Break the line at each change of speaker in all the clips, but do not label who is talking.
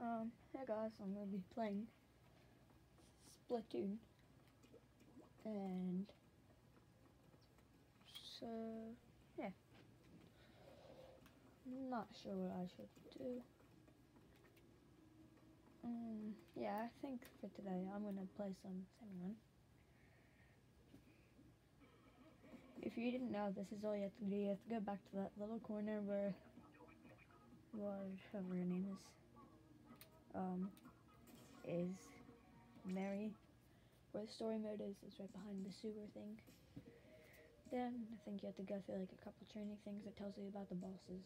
Hey guys, I'm gonna be playing Splatoon, and so yeah, I'm not sure what I should do. Yeah, I think for today I'm gonna play some Salmon. If you didn't know, this is all you have to do. You have to go back to that little corner where whatever her name is Mary. Where the story mode is right behind the sewer thing. Then I think you have to go through like a couple training things that tells you about the bosses.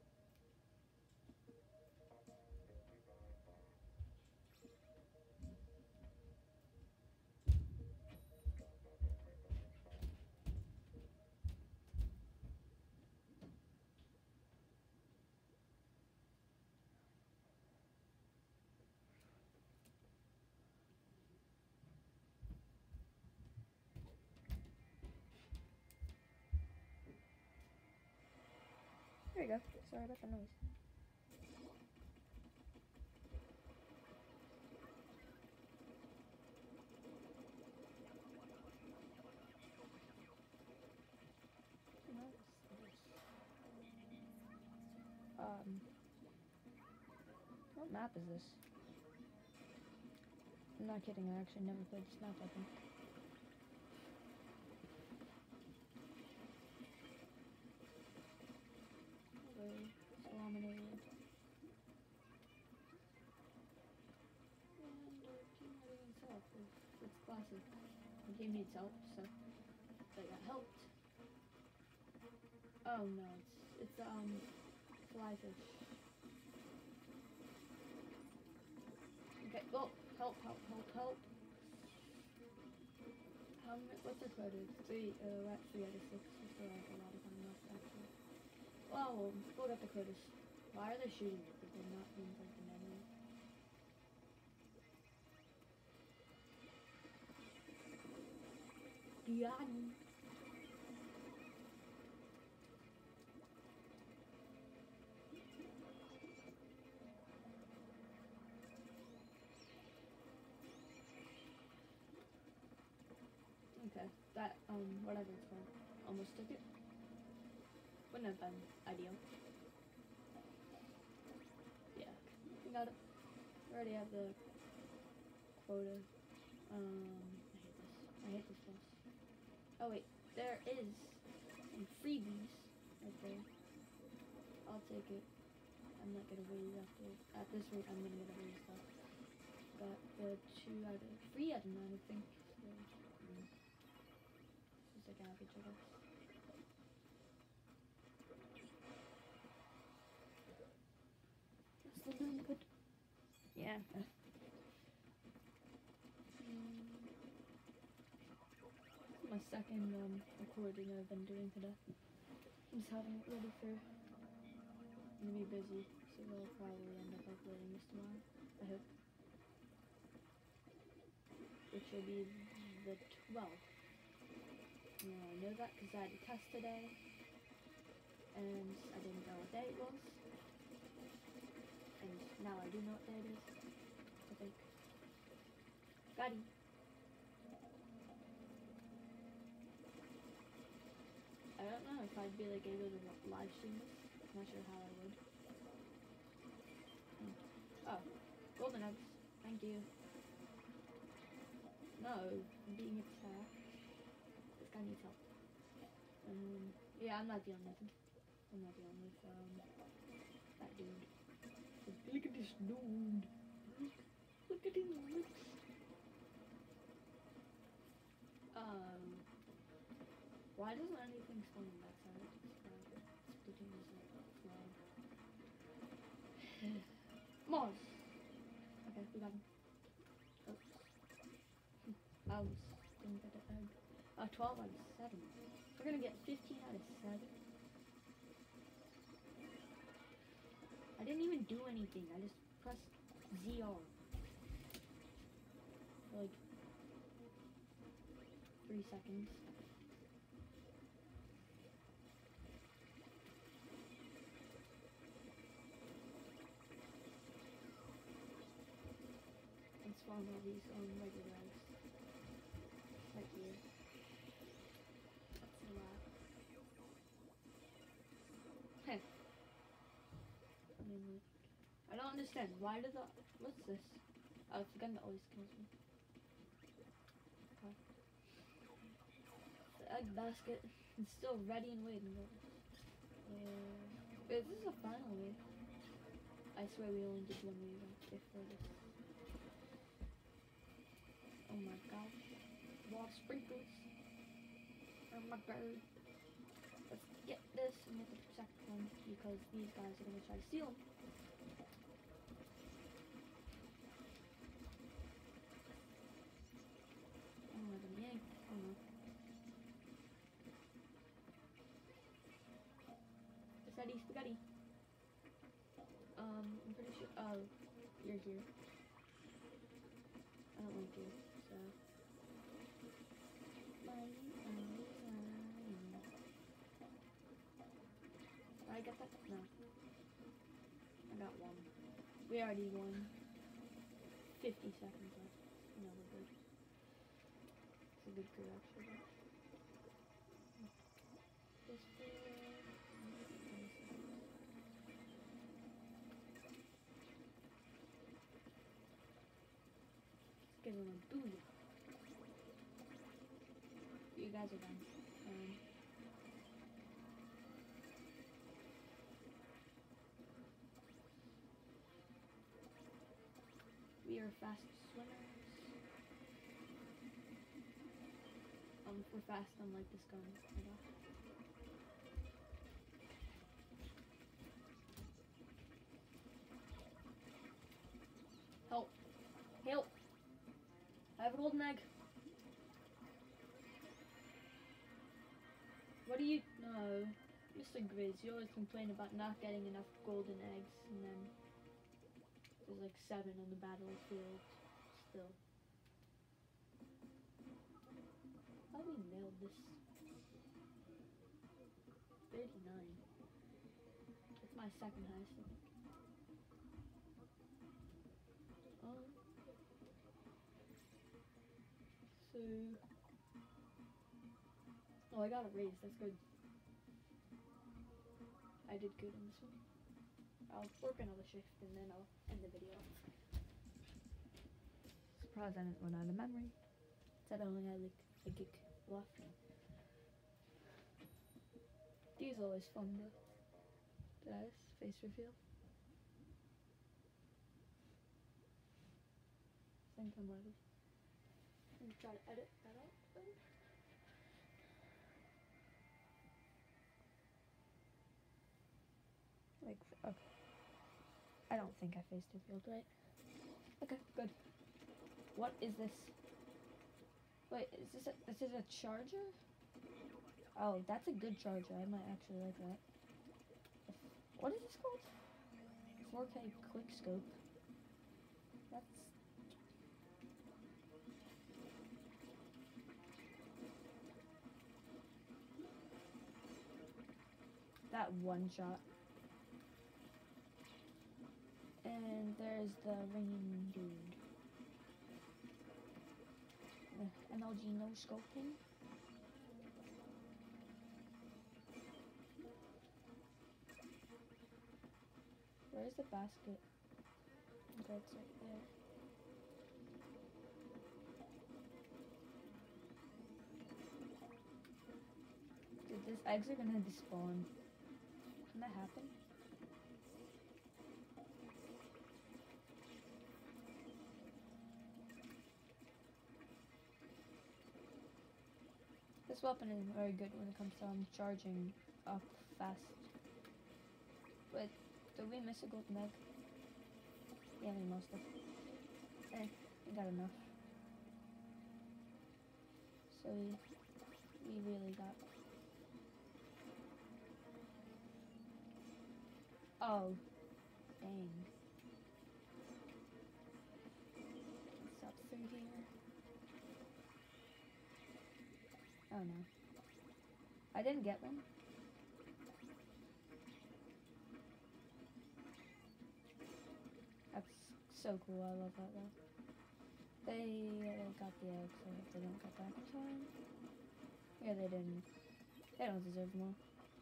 There you go. Sorry about the noise. What map is this? I'm not kidding, I actually never played this map, I think. Hello, Salaminated. And our team needs help. It's classic. The team needs help, so they got helped. Oh no, it's fly fish. Okay, oh, help. What's our quota? 3, we're at 3 out of 6. We still have a lot of time left, actually. Oh, we'll get the quotas. Why are they shooting it? Because they're not being like an enemy. Diani. Okay, that, whatever it's called, almost took it. Wouldn't have been ideal. Yeah, we got it. We already have the quota. I hate this boss. Oh wait, there is some freebies right there. I'll take it. I'm not gonna raise after. At this rate, I'm gonna get a raise stuff. Got the 3 out of 9, I think. So, just like average, I guess. That's the limit. Yeah. My second recording I've been doing today. I'm just having it ready for. I'm gonna be busy, so we'll probably end up uploading this tomorrow. I hope. Which will be the 12th. Now I know that because I had a test today, and I didn't know what day it was. And now I do know what day it is, I think. Got him. I don't know if I'd be like able to live stream this. I'm not sure how I would. Oh, golden eggs. Thank you. No, I'm being attacked. This guy needs help. Yeah, I'm not dealing with him. I'm not dealing with that dude. Look at this dude. Look at his lips. Why doesn't anything spawn on that side? Splatoon is like flag. Mars. Okay, we got him. Oops. I was didn't get it. 12 out of 7. We're gonna get 15 out of 7. I didn't even do anything. I just pressed ZR for like 3 seconds. spawn all these regular eggs. Right here. That's a lot. Heh. I mean, like, I don't understand. Why did the... What's this? Oh, it's the gun that always kills me. Okay. The egg basket is still ready and waiting. Wait, this is a final wave. I swear we only did one wave before this. Oh my gosh. Water sprinkles. Oh my god. Let's get this and get the second one because these guys are gonna try to steal them. Oh my god, yay. Oh no. Spaghetti, spaghetti. I'm pretty sure. Oh, you're here. I don't like you, so. Did I get that? No. I got one. We already won. 50 seconds left. No, we're good. It's a good crew, actually. This Let's give him a booyah. You guys are done. We are fast swimmers. We're fast unlike this gun. Help! Help! I have a golden egg. What do you... No. Mr. Grizz, you always complain about not getting enough golden eggs, and then there's like 7 on the battlefield still. How do we nailed this? 39. That's my second highest, I think. Oh, I got a raise. That's good. I did good in this one. I'll work another shift and then I'll end the video. Surprised I didn't run out of memory. Said I only had like a gig left. These are always fun though. That is face reveal. I think I'm ready. I'm gonna try to edit that out. Like, okay. I don't think I face revealed right. Okay, good. What is this? Wait, is this a charger? Oh, that's a good charger. I might actually like that. What is this called? 4K quick scope. That's... That one shot. And there's the ringing dude. The MLG no scoping. Where's the basket? Okay, it's right there. Dude, these eggs are gonna despawn. Can that happen? This weapon isn't very good when it comes to charging up fast. But did we miss a golden egg? Yeah, we must have. We got enough. So we really got... Oh, dang. What's up through here? Oh no. I didn't get one. That's so cool. I love that though. They got the egg, so if they don't get back in time. Yeah, they didn't. They don't deserve more.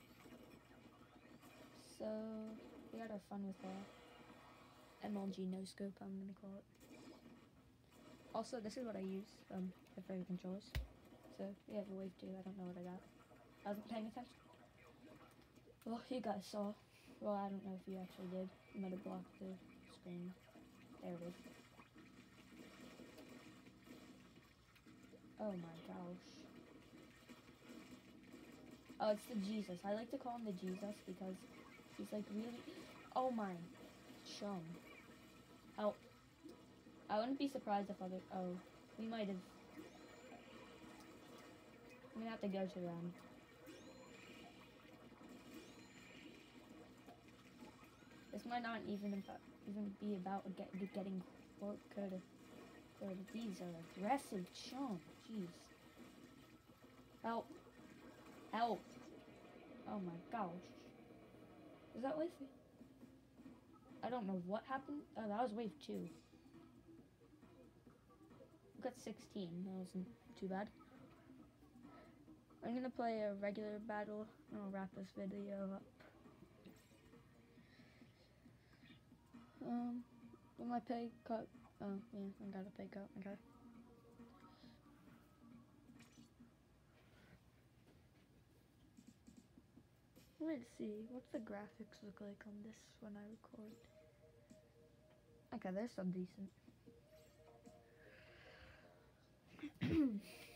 So, we gotta have fun with that. MLG no scope, I'm gonna call it. Also, this is what I use for controllers. So, we have a wave 2, I don't know what I got. I wasn't paying attention. Well, you guys saw. Well, I don't know if you actually did. You might have blocked the screen. There it is. Oh my gosh. Oh, it's the Jesus. I like to call him the Jesus because he's like really... Oh my chum. Oh. I wouldn't be surprised if other... Oh, we might have... I'm gonna have to go to them. This might not even be about getting quota. These are aggressive chum. Jeez. Help. Help. Oh my gosh. Is that wave? I don't know what happened. Oh, that was wave 2. We got 16. That wasn't too bad. I'm gonna play a regular battle. I'll wrap this video up. Will my pay cut? Oh, yeah, I got a pay cut. Okay. Let's see. What's the graphics look like on this when I record? Okay, there's some decent.